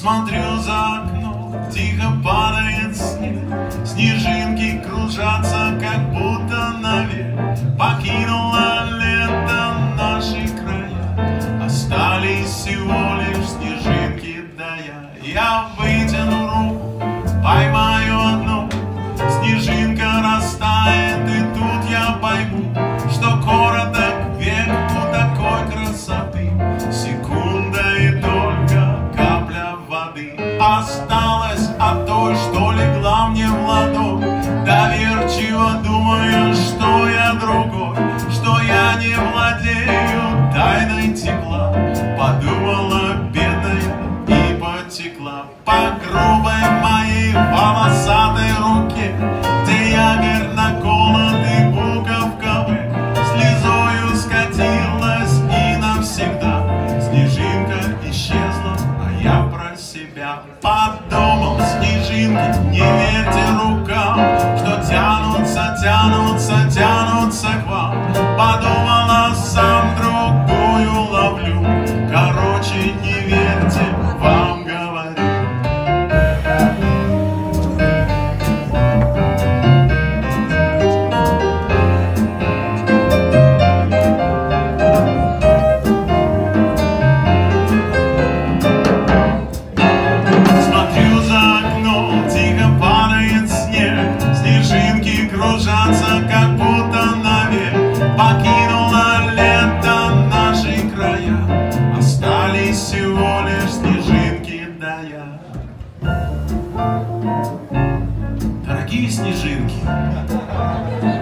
Смотрю за окно, тихо падает снег, снежинки кружатся, как будто навек. Покинуло лето наши края, остались всего лишь снежинки, да я вытяну руку, поймаю одну, снежинка растает, и тут я пойму, что короток век у такой красоты. Секунда и только капля воды осталась от той, что легла мне в ладонь. Доверчиво думая, что я другой, что я не владею тайной тепла. Подумала бедная и потекла по грубой моей волосатой руке, где ягодь наколоты буковками, слезою скатилась и навсегда. Снежинка исчезла, а я про себя подумал: снежинки, не верьте рукам, что тянутся, тянутся, тянутся к вам. Подумала, сам другую ловлю, короче, не верьте, вам говорю. Смотрю за окно, тихо падает снег, снежинки кружатся, как будто навек. Покинуло лето наши края, остались всего лишь снежинки, да я. Дорогие снежинки,